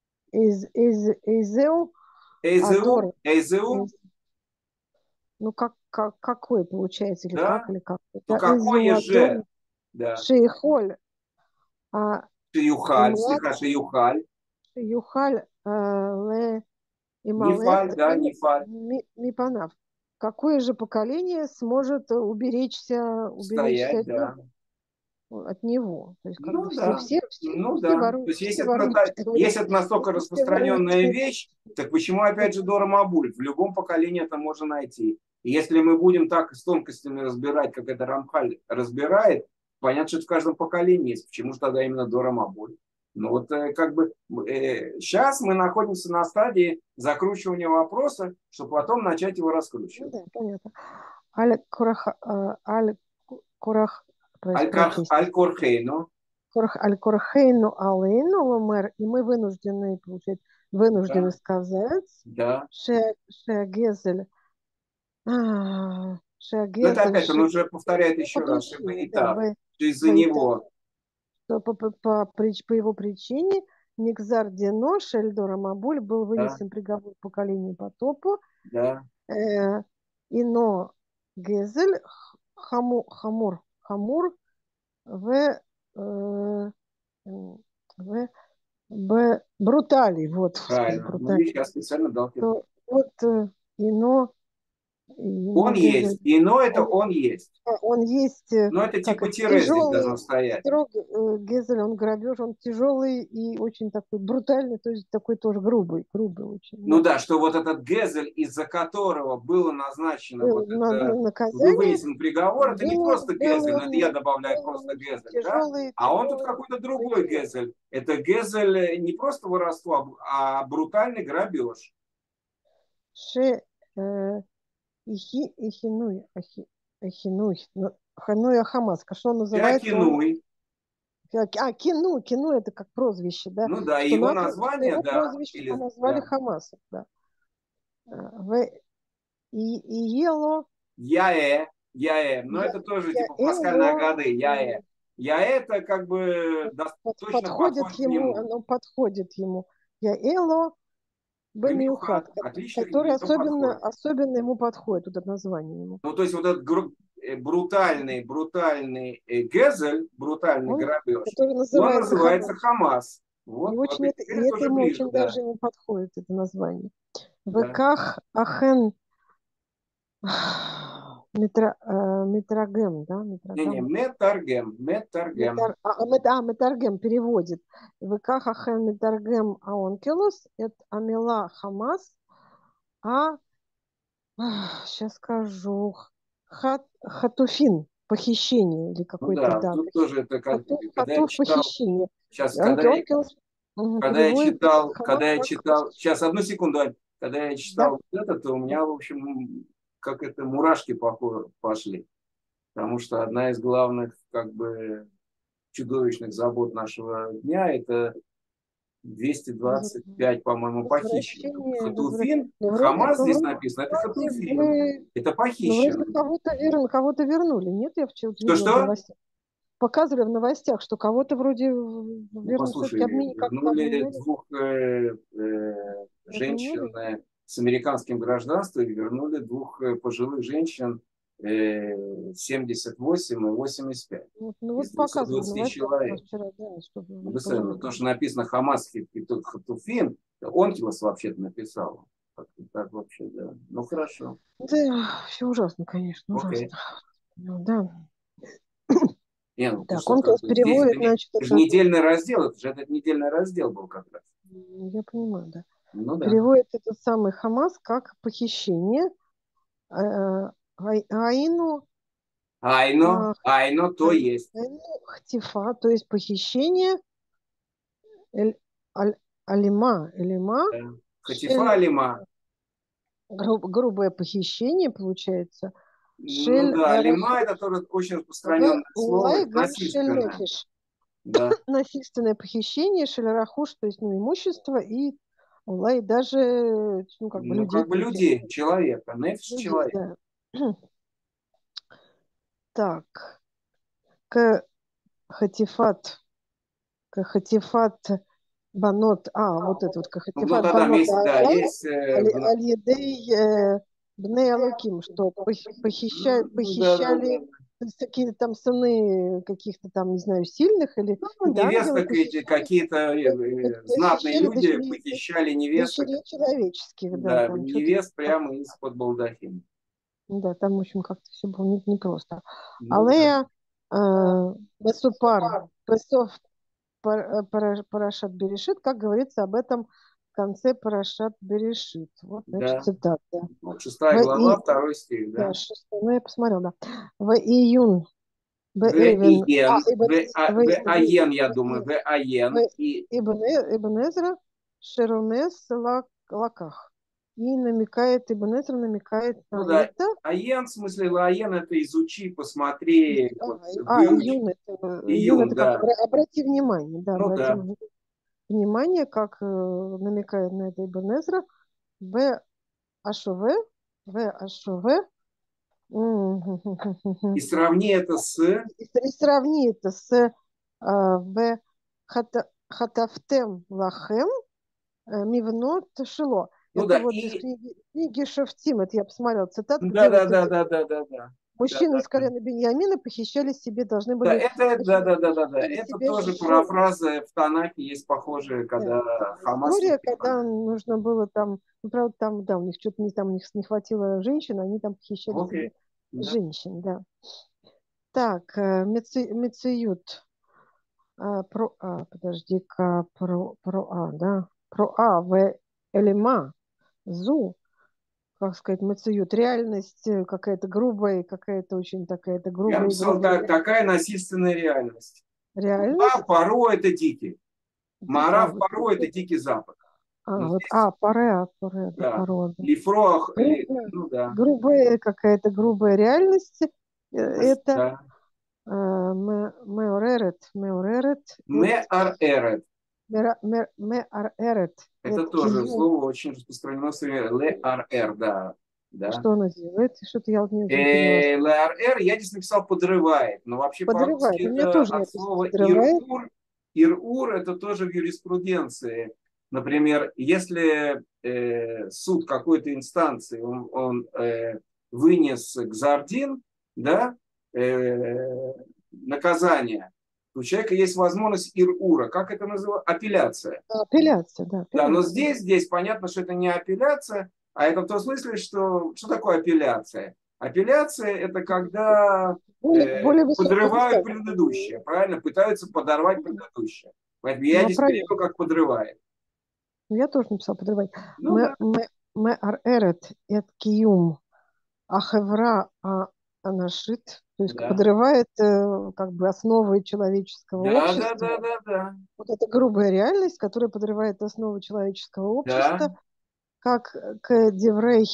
Эйзеу Эйзеу, Адор, Эйзеу, ну какой получается, или да. как? Ну Это Эйзеу какое Адор же, да. Шейхоль, а Шиюхаль, Имлад стиха Шиюхаль. Шейхаль Ле Ималет Нефаль, да, Нефаль. Мипанав. Какое же поколение сможет уберечься Стоять, да. от него? То есть как бы Ну да, ну все да. То воруют, есть все воруют, что говорят, если это настолько все воруют. распространенная вещь, так почему опять же Дора Мабуль? В любом поколении это можно найти. И если мы будем так с тонкостями разбирать, как это Рамхаль разбирает, понятно, что это в каждом поколении есть. Почему же тогда именно Дора Мабуль? Ну вот как бы сейчас мы находимся на стадии закручивания вопроса, чтобы потом начать его Ну раскручивать. да, понятно. Аль-Курах, прочесть. Аль-Корхейну. Аль-Курахейну алейну ломер, и мы вынуждены Да, сказать, да. Шеагезель, Но это Шеагезель, опять он уже повторяет по еще раз, что причине, да, Итав, что из-за Баитав, него. что по его причине Никзар Дино Шельдора Мабуль был Да, вынесен приговор поколению потопу, да, Ино Гезель Хамур в брутали, вот, господи, правильно. Ну, брутали. видишь, я специально дал тебе. То вот Ино, Он Ино есть. Гезель, Ино это он есть. он есть, Но это как типа это, тире здесь должно тяжелый, стоять. Гезель, он грабеж, он тяжелый и очень такой брутальный, то есть такой тоже грубый очень, Ну да. да, что вот этот Гезель, из-за которого было назначено вот это, Наказание вынесен приговор, это не просто Гезель, но это я добавляю было просто очень Гезель, да? А он тут какой-то другой причиной. Гезель. Это Гезель не просто воровство, а брутальный грабеж. Ше Ихинуй, Хануя Хамаска, что называется он? Якинуй. Кину это как прозвище, да, Ну да, что, его что название, его да, прозвище или назвали да. Хамасом, да. И ело, Яэ. Но это тоже я типа пасхальные эло, годы, Яэ. Яэ это как бы точно подходит к нему. оно подходит ему. Я эло Бемиухат, Бемиухат, отлично к который нему подходит. особенно ему подходит, вот это название ему. Ну, то есть вот этот брутальный Гезель, брутальный Он, грабеж, который он называется Хамас. называется Хамас. И Вот, очень теперь это это уже ему ближе, очень да. даже ему подходит, это название. Да. Веках Ахен Метрагем, да? Не-не, Метрагем. метаргем. Метаргем переводит. Веках Ахен Метаргем Аонкелус, это Амила Хамас, а сейчас скажу, Хатуфин, похищение или Ну какой-то, да, да, тут тоже это как, когда я Хатуф читал, похищение. сейчас, Онкелус переводится как Хамас, когда я как читал, сейчас, одну секунду, Ань. Когда я да, читал вот это, то у меня, в общем, как это, мурашки пошли. Потому что одна из главных, как бы, чудовищных забот нашего дня – это 225, по-моему, похищенных. возвращение, Хатуфин, но Хамас здесь вроде, написано, это вроде Хатуфин, бы, это но вроде бы похищенные. кого-то вернули. Нет, я вчера видела в Что-что? новостях. Показывали в новостях, что кого-то вроде Ну, вернули, послушай, все-таки как-то вернули обменяли. двух женщин Обменяли. с американским гражданством, и вернули двух пожилых женщин 78 и 85 Ну из вот показывали в 220 новостях у нас человек. вчера, да, что Ну, бесценно. пожилых. То, что написано Хамас Хатуфин, Онкилос вообще-то написал. Как-то так вообще, да. Ну, хорошо. Да, все ужасно, конечно, Окей. ужасно. Ну, да. Не, ну ты Так, что, он, то как есть, бы здесь переводит, значит, это же это... недельный раздел, это же этот недельный раздел был как раз. Я понимаю, да. Ну да. Переводит этот самый Хамас как похищение. Аину, Айно, то есть. Аину хтифа, то есть похищение эль, алима, элима, Да. Хатифа шель, алима. грубое похищение, получается, Ну шель да, алима это рахуш, тоже очень в распространенное слово, улай это гам шель насильственное. нефиш. Да. Насильственное похищение, шель рахуш, то есть, ну, имущество, и улай даже, ну, как бы Ну, людей, как бы получается. людей, человека, нефиш Людей, человек. да. Так, к хатифат, к хатифат банот, вот это вот, к Ну, вот хатифат Адам банот есть, да, Аарон, есть, аль-едей бней алуким, что да, да, похищали, да. то есть какие-то там сыны каких-то там, не знаю, сильных, или Ну, какие-то ангелы невесток эти, похищали, какие-то знатные похищали люди дочерей, похищали невесток, дочерей человеческих, да, да, там что-то невест как, прямо из-под балдахина. да, там, в общем, как-то все было непросто. Ну да. Алея Бесупар, Бесов Парашат Берешит, как говорится об этом в конце Парашат Берешит. Вот, значит, Да. цитата. Вот 6 В глава, и... 2 стих, Да, да. шестой, ну, я посмотрел, да. В июн, В Эйвен, Иен, в Аен, я думаю, в в Аен. И Ибн Эзра Шеронес Лаках. И намекает, Ибн Эзра намекает ну на да, это. Аен, в смысле, Аен это изучи, посмотри, вот, выучи. Июн Июн, это как, да. обрати внимание, да, Ну обрати да. внимание, как намекает на это Ибн Эзра. В АШВ, В АШВ, И сравни это с... и сравни это с В Хатафтем Лахем Мивнот Шило. Ну Это да, вот из и... книги Шафтим, это я посмотрела цитату, Да, где да, вот да, эти да, да, да, да. Да, мужчины да, из да. колена Беньямина похищали себе, должны Да, были это, да, да, да, да, да. похищали Это себе тоже жен. парафразы в Танахе есть похожие, Да, когда Хамас история, убивает. когда нужно было там, ну, правда, там, да, у них что-то не, там, у них не хватило женщин, они там похищали Окей. себе Да. женщин, да. Так, Мециют. Подожди-ка, да. В Элима, Зу, как сказать, Мециют. Реальность какая-то грубая, какая-то очень такая-то Я грубая, написал, грубая такая насильственная реальность. А реальность. Паро это дикий. Мараф Вот, Паро это дикий запад. Но вот, здесь, Паре, да, да, порода. Лифроах, Грубая, ну да, грубая какая-то грубая реальность. Это да. Меоререт, Меар-эрет. Меоререт, Это это тоже киюм. слово очень распространено в современном. Ле-ар-эр, да. Да. Что она делает? Что-то я вот не очень поняла. Ле-ар-эр я здесь написал подрывает, но вообще по-русски Подрывает. У меня это тоже от написано слова подрывает. ир-ур. Ир-ур это тоже в юриспруденции. Например, если суд какой-то инстанции, он вынес гзардин, да, наказание, у человека есть возможность ир-ура. Как это называется? Апелляция. Апелляция, да, Да, но апелляция. здесь понятно, что это не апелляция, а это в том смысле, что такое апелляция? Апелляция это когда Более высокая подрывают инстанция. предыдущее, правильно? Пытаются подорвать предыдущее. Поэтому я Ну, здесь перевел как подрывает. я тоже написала подрывать. Ну да, Мы аререт эт киюм ахевра анашит, то есть да. подрывает как бы основы человеческого Да, да, да, общества. да, да. Вот это грубая реальность, которая подрывает основы человеческого Да. общества, как к Деврей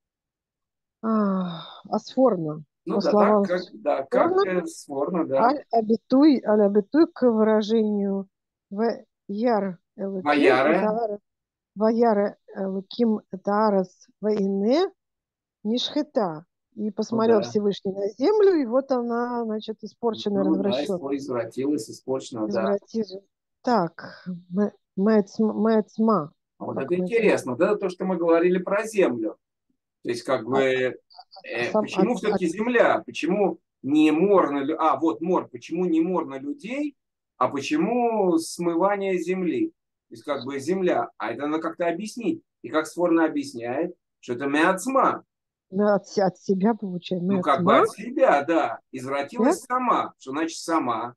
Асфорна, Ну по да, так словам как, да, как Асфорна, сворно, да. аль абитуй к выражению в яр элуким, Ваяре. ваяра элуким это арас войны нишхета. И Ну посмотрел да. Всевышний на землю, и вот она, значит, испорченная, Ну да, развращенная. извратилась, испорчена, да. Извратила. Так, Мэцма. А вот Как это Мэцма? интересно. Вот это то, что мы говорили про землю. То есть, как А, бы, сам, почему все-таки земля? Почему не мор на... вот мор. Почему не мор на людей, почему смывание земли? То есть, как бы, земля. А это надо как-то объяснить. И как Сфорно объясняет, что это меацма. От себя получаем. Ну, как бы Меацма. от себя, да. Да? Извратилась сама. Что значит сама?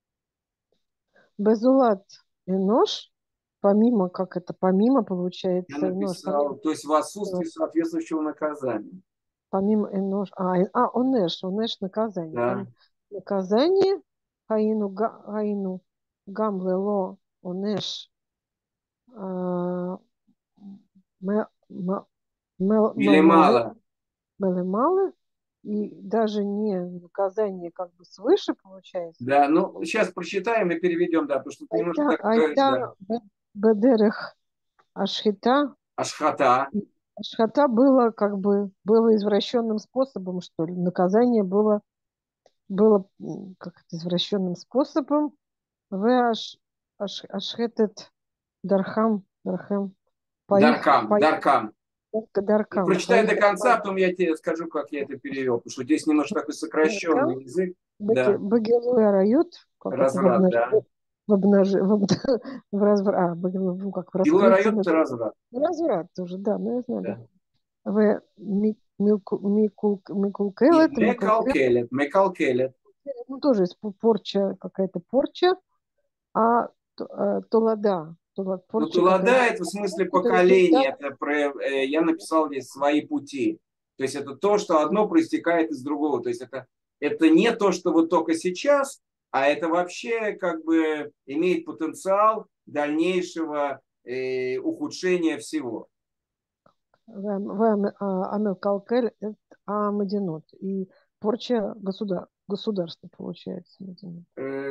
Безулат энош. Помимо, как это, помимо Я получается, энош, написал, то есть в отсутствии соответствующего наказания. помимо энош, онеш наказание. Да. Наказание, хаину гамлело онеш, а, ме- ма- Или мало. мелемалы, и даже не наказание как бы свыше получается. Да, ну, сейчас прочитаем и переведем, да, потому что это немножко так, да. Айта бедерех ашхита. Ашхата. Ашхата было как бы было извращенным способом, что ли. Наказание было как это, извращенным способом. В ашхетет дархам Даркам, по их Даркам. даркам Прочитай до конца, потом я тебе скажу, как я это перевел, потому что здесь немножко такой даркам сокращенный язык. Да, багилуя рают, как это разврат, да. ну, как в Гилуя раскрытии. райот это разврат. Разврат тоже, да, ну я знаю, да. Да. В И Микулкелет, мекалкелет, мекалкелет. ну тоже есть порча, какая-то порча, а толада, Ну, порча тулада какая-то, это в смысле это результат. поколения. Это я написал здесь свои пути. То есть это то, что одно проистекает из другого. То есть это не то, что вот только сейчас, а это вообще как бы имеет потенциал дальнейшего ухудшения всего. Амелкалкель это Амадинот. И порча государства получается. Мединот.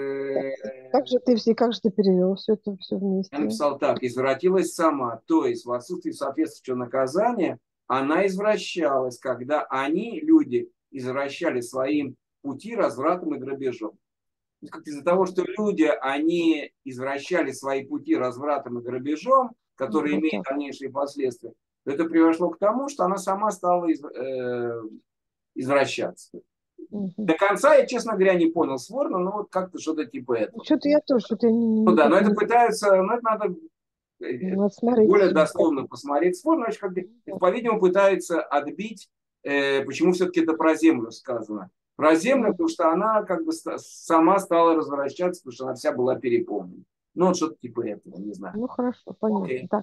Как же ты перевел все Я вместе? написал так: извратилась сама, то есть в отсутствии соответствующего наказания она извращалась, когда они, люди, извращали своим пути развратом и грабежом. Из-за того, что люди, они извращали свои пути развратом и грабежом, которые Вот имеют так. дальнейшие последствия, это привело к тому, что она сама стала извращаться. Мгм. До конца я, честно говоря, не понял Сворна, но вот как-то что-то типа этого. Что-то я тоже, что-то я Ну да, но никак это не... пытаются, ну это надо Надо смотреть. более дословно посмотреть Сворна, значит, как бы, по-видимому, пытаются отбить, почему все-таки это про землю сказано. Про землю, потому что она как бы сама стала развращаться, потому что она вся была переполнена. Ну, вот что-то типа этого, не знаю. Ну, хорошо, понятно. Окей. Так.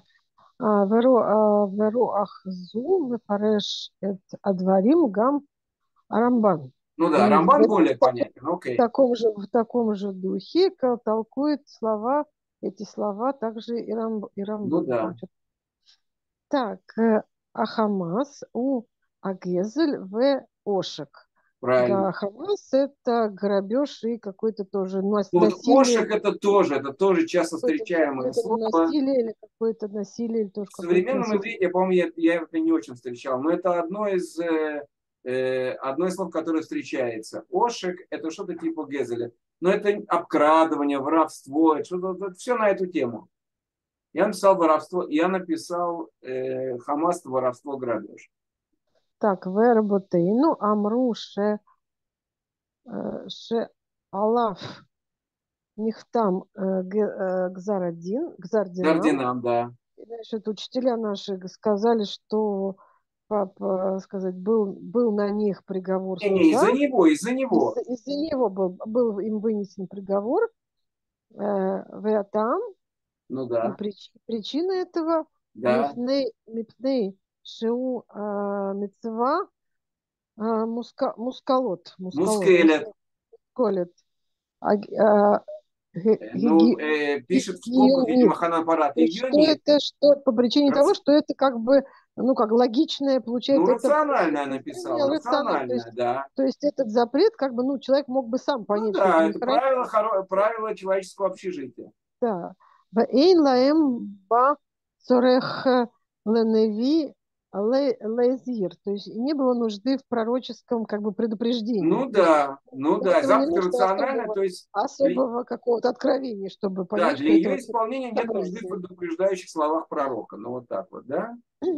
Веру Ахзу Мефареш эт Адварим Гам Арамбан. Ну да, И Рамбан более понятен, окей. в таком же духе толкует эти слова также и Ну Рамбан. да, Так, Ахамас у Агезель в Ошек. правильно. Хамас это грабеж и какое-то тоже Ну, вот насилие, ошек это тоже часто встречаемое какое-то слово. насилие или какое-то насилие, или тоже В какое-то современном насилие. иврите, я помню, я это не очень встречал, но это одно из слов, которое встречается. Ошек – это что-то типа Гезеля. Но это обкрадывание, воровство, это все на эту тему. Я написал воровство, я написал хамаство, воровство, грабеж. Так, верботейну амру ше алаф нихтам гзардинам. Гардинам, да. Значит, учителя наши сказали, что папа, сказать, был на них приговор Не, суда. из-за него. Из-за него был им вынесен приговор. Там Ну и да, причина этого да. мипней шеу мецва мускалот. Мускелет. Мускалет. А, а, Пишет в скобках, видимо, Ханан Парат. что Гигионит. это, что по причине того, что это как бы, ну, как логичное, Ну, получается, это рациональное написал, рационально. рациональное, да. То есть этот запрет, как бы, ну, человек мог бы сам Ну понять, что это да, не это хорошо. правило человеческого общежития. Да. Вэйн лаэм ба цорех леневи лезир. То есть не было нужды в пророческом как бы предупреждении. То есть Ну для да, этого не заповедь нужно рациональная, то есть особого какого-то откровения, чтобы да, понять, для что это ее вот исполнения нет нужды в безобразие. предупреждающих словах пророка. Ну вот так вот, да?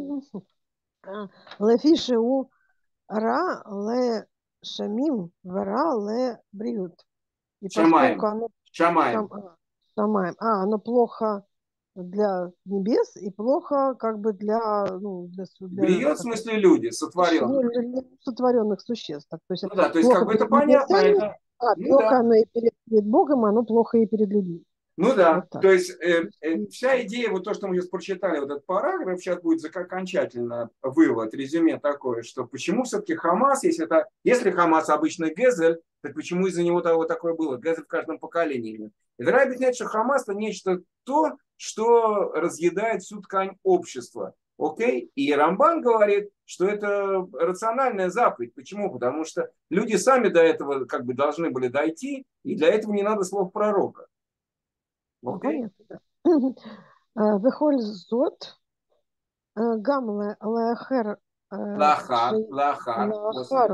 Лефиши у ра ле шамим вара ле бриют. И поскольку Шамаем. оно Шамаем. оно плохо для небес и плохо как бы для, ну, Гриот, в как это, смысле люди, сотворенные. для сотворенных существ. Так, то есть Ну да, то есть плохо как бы это перед понятно, небесами, это, а ну плохо да. оно и перед Богом, оно плохо и перед людьми. Ну да, Вот так. то есть И- вся идея, вот то, что мы сейчас прочитали, вот этот параграф, сейчас будет окончательно вывод, резюме такое, что почему все-таки Хамас, если Хамас обычный Гезель, так почему из-за него того такое было? Гезель в каждом поколении. И Рай объясняет, что Хамас это нечто то, что разъедает всю ткань общества. Окей? И Рамбан говорит, что это рациональная заповедь. Почему? Потому что люди сами до этого как бы должны были дойти, и для этого не надо слов пророка. Ну, Окей? понятно, да. Вехоль зот, гам леахер, Лахар, после леахар,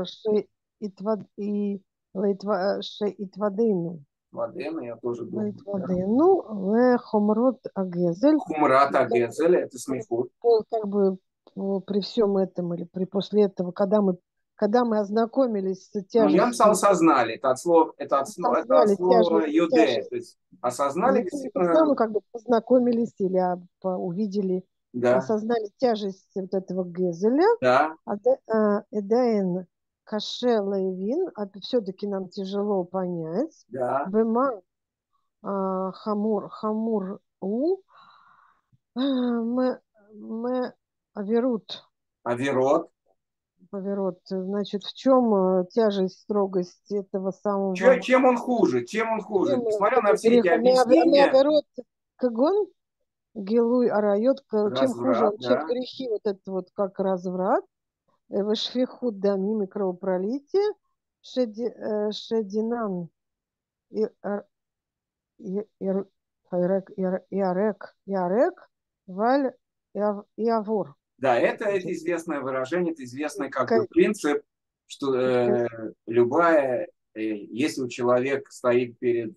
ше итвадейну. Вадена, я тоже думаю. Да. Лейтвадейну, лехомрот агезель. Хумрат И как Агезель, это бы, смехут. как бы при всем этом или после этого, когда мы ознакомились с Ну, я написал тяжестью, осознали. Это от осознали слова юде. тяжесть, То есть осознали не просто действительно, мы как бы познакомились или увидели, да, осознали тяжесть вот этого Гезеля, да, Эдаин Каше Лейвин, а все-таки нам тяжело понять, да. Бема Хамур У, мы Аверут, Аверот. Аверот, значит, в чем тяжесть, строгость этого самого, Чем он хуже? Чем он хуже? чем Несмотря на этого все эти греха, мы объяснения, Аверот, Кагон, Гилуй Арайот, чем хуже разврат, он, чем да, грехи, вот это вот как разврат, Вышвихут дамим и кровопролитие, Шединан и Ярек, Валь и Авор. да, это известное выражение, это известный как бы К- принцип, что если у человека стоит перед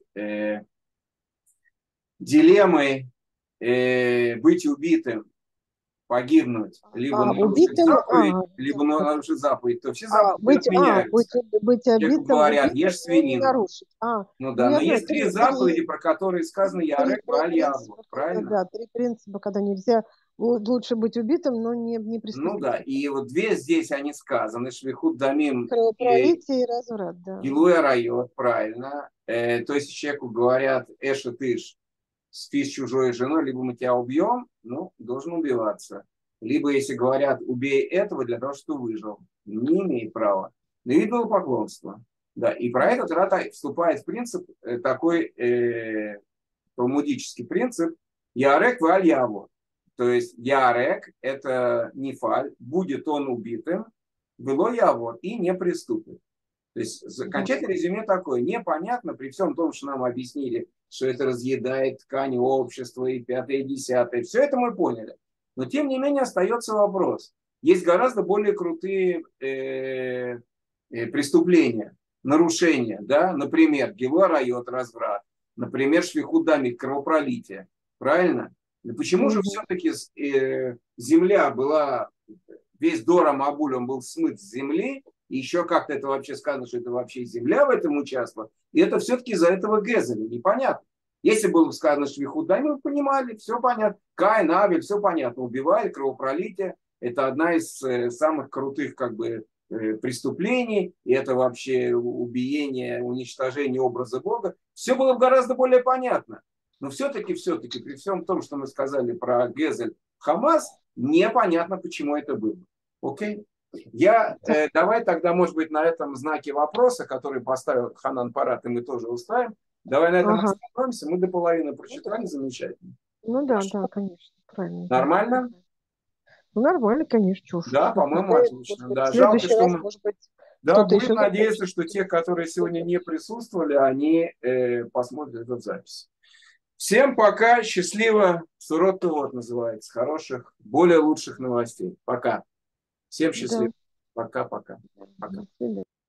дилеммой быть убитым, погибнуть, либо нарушить Убитым, заповедь, либо нарушить заповедь, то все заповеди быть, отменяются. быть Человеку говорят, убитым, ешь но не свинину. нарушить. Ну Ну да, я но знаю, есть три заповеди, про которые сказано Ярек Валь-Явор, принципа, правильно? да, три принципа, когда нельзя, лучше быть убитым, но не Ну да, преступить. и вот две здесь они сказаны, Швихут Дамим и Кровопролитие и разврат, да. Гилуя Райот, правильно. То есть человеку говорят, Эша Тыш, спи с чужой женой, либо мы тебя убьем, ну, должен убиваться. Либо, если говорят, убей этого для того, чтобы ты выжил, не имеет права. Но видно поклонство. Да, и про этот Рата вступает в принцип такой талмудический принцип Ярек валь явор. То есть Ярек это нефаль, будет он убитым, было явор и не приступит. То есть окончательное резюме такое. Непонятно, при всем том, что нам объяснили, что это разъедает ткань общества и пятое, и десятое. Все это мы поняли. Но тем не менее остается вопрос. Есть гораздо более крутые преступления, нарушения. Да? Например, Гилуа Райот, разврат. Например, Швихудами, кровопролитие. Правильно? И почему же все-таки земля была, весь Дором Абулем был смыт с земли, и еще как-то это вообще сказано, что это вообще земля в этом участвовала, и это все-таки из-за этого Гезеля, непонятно. Если было бы сказано Швихудами, мы понимали, все понятно. Каин, Авель, все понятно. Убивали, кровопролитие. Это одна из самых крутых как бы преступлений, и это вообще убиение, уничтожение образа Бога. Все было бы гораздо более понятно. Но все-таки, при всем том, что мы сказали про Гезель Хамас, непонятно, почему это было. Окей? Давай тогда, может быть, на этом знаке вопроса, который поставил Ханан Парат, и мы тоже уставим, давай на этом остановимся. Мы до половины прочитали, замечательно. Ну да, да, конечно, правильно. Нормально? Ну, нормально, конечно, чушь. Да, по-моему, отлично. Да, В жалко, следующий что раз, мы... может быть, Да, кто-то будем еще надеяться, захочет. что те, которые сегодня не присутствовали, они посмотрят эту запись. Всем пока, счастливо, сурот вот называется, хороших, более лучших новостей. Пока. Всем счастливо. Да. Пока-пока. Пока. До свидания.